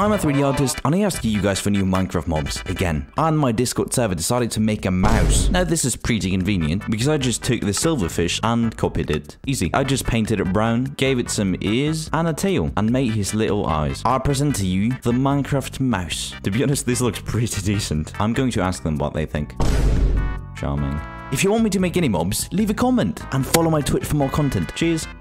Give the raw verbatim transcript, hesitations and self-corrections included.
I'm a three D artist, and I asked you guys for new Minecraft mobs again. And my Discord server decided to make a mouse. Now this is pretty convenient, because I just took the silverfish and copied it. Easy. I just painted it brown, gave it some ears and a tail, and made his little eyes. I present to you the Minecraft mouse. To be honest, this looks pretty decent. I'm going to ask them what they think. Charming. If you want me to make any mobs, leave a comment and follow my Twitch for more content. Cheers.